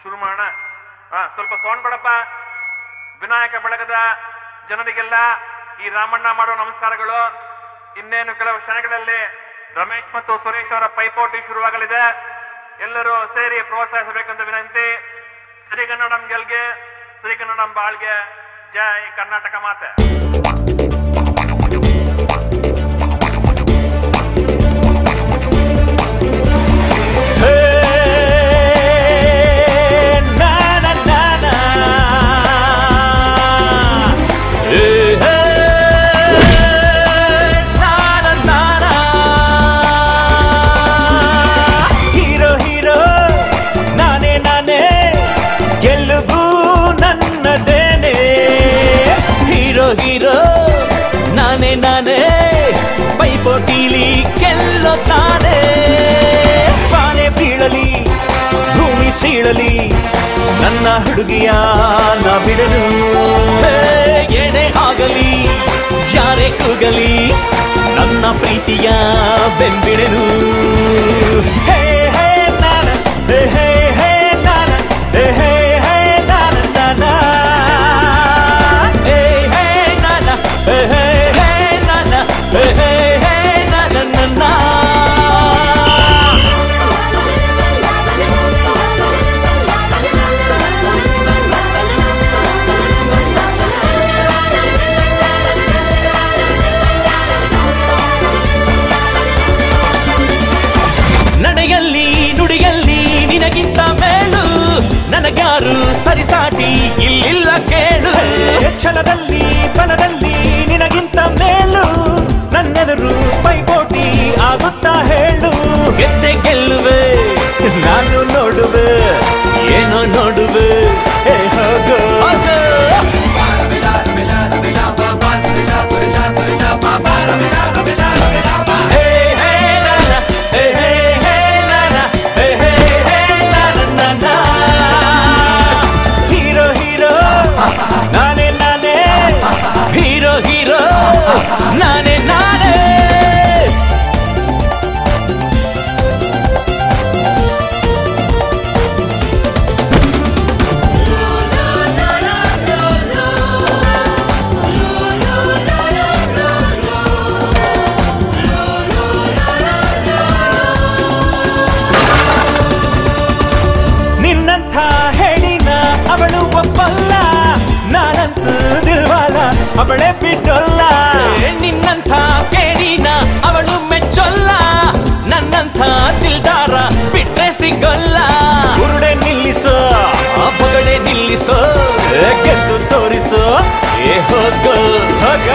ಶುರು ಮಾಡೋಣ. ಸ್ವಲ್ಪ ಸೌಂಡ್ ಕೊಡಪ್ಪ. ವಿನಾಯಕ ಬಳಗದ ಜನರಿಗೆಲ್ಲ ಈ ರಾಮಣ್ಣ ಮಾಡೋ ನಮಸ್ಕಾರಗಳು. ಇನ್ನೇನು ಕೆಲವು ಕ್ಷಣಗಳಲ್ಲಿ ರಮೇಶ್ ಮತ್ತು ಸುರೇಶ್ ಅವರ ಪೈಪೋಟಿ ಶುರುವಾಗಲಿದೆ. ಎಲ್ಲರೂ ಸೇರಿ ಪ್ರೋತ್ಸಾಹಿಸಬೇಕಂತ ವಿನಂತಿ. ಶ್ರೀಗನ್ನಡಂ ಗೆಲ್ಗೆ, ಶ್ರೀಗನ್ನಡಂ ಬಾಳ್ಗೆ. ಜೈ ಕರ್ನಾಟಕ ಮಾತೆ. ಹೀರೋ ನಾನೇ ನಾನೇ ಪೈಪೋಟಿಲಿ ಗೆಲ್ಲೋ ತಾನೇ. ಪಾನೆ ಬೀಳಲಿ ಭೂಮಿ ಸೀಳಲಿ ನನ್ನ ಹುಡುಗಿಯ ನಾ ಬಿಡಲು. ಏನೇ ಆಗಲಿ ಯಾರೇ ಕೂಗಲಿ ನನ್ನ ಪ್ರೀತಿಯ ಬೆಂಬಿಡಲು. ಹೇ ಹೇ ನಾನ ಹೇ ಹೇ ಹೇ ನಾನ ಹೇ ಹೇ ಹೇ ನಾನ ನಾನ ನಡೆಯಲ್ಲಿ ನುಡಿಯಲ್ಲಿ ನಿನಗಿಂತ ಮೇಲು ನನಗ್ಯಾರು ಸರಿಸಾಟಿ ಇಲ್ಲಿಲ್ಲ ಕೇಳು. ಕ್ಷಣದಲ್ಲಿ ಬಲದಲ್ಲಿ ನಿನಗಿಂತ ಮೇಲು ನನ್ನೆದುರು ಪೈಪೋಟಿ ಆಗುತ್ತಾ ಹೇಳು. ಗೆದ್ದೆ ಗೆಲ್ಲುವೆ ನಾನು ನೋಡುವೆ ಏನೋ ನೋಡುವೆ ಹೋಗೋ. ನಾನೇ ನಾನೇ ನಿನ್ನಂಥ ಹೇಳಿನ ಅವಳು ಒಪ್ಪಲ್ಲ. ನಾನಂತೂ ದಿಲ್ವಾಲ ಅವಳೇ ಬಿಟ್ಟಲ್ಲ. ನಿನ್ನಂಥ ಕೇಳಿನ ಅವಳು ಮೆಚ್ಚೊಲ್ಲ. ನನ್ನಂಥ ದಿಲ್ದಾರ ಬಿಟ್ರೆ ಸಿಗೋಲ್ಲ. ಗುರುಡೆ ನಿಲ್ಲಿಸೋ ಬಗಡೆ ನಿಲ್ಲಿಸೋ ಗೆದ್ದು ತೋರಿಸೋ ಹೋಗೋ ಹೋಗ.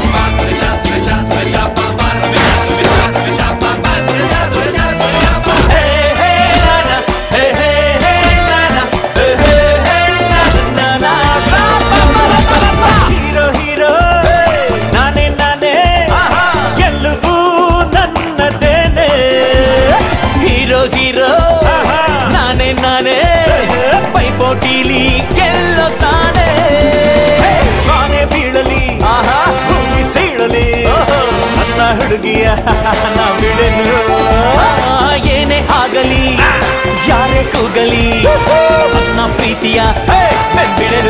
ಹೀರೋ ನಾನೇ ನಾನೇ ಪೈಪೋಟಿಲಿ ಗೆಲ್ಲೋ ತಾನೇ. ಬಾನೆ ಬೀಳಲಿ ಭೂಮಿ ಸೀಳಲಿ ನನ್ನ ಹುಡುಗಿಯ ನಾ ಬಿಡಲು. ಏನೇ ಆಗಲಿ ಯಾರೇ ಕೂಗಲಿ ನನ್ನ ಪ್ರೀತಿಯ ಬೆಂಬಿಡಲು.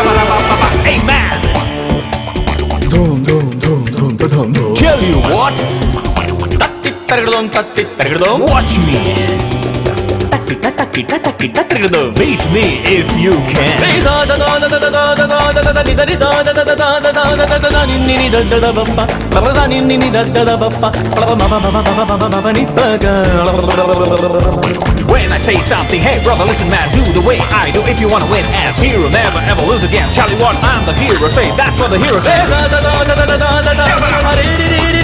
Tell you what, watch me. Beat me if you can. When I say something, hey brother, listen man, do the way I do. If you wanna win as hero, never ever lose again. Tell you what, I'm the hero. Say that's what the hero says.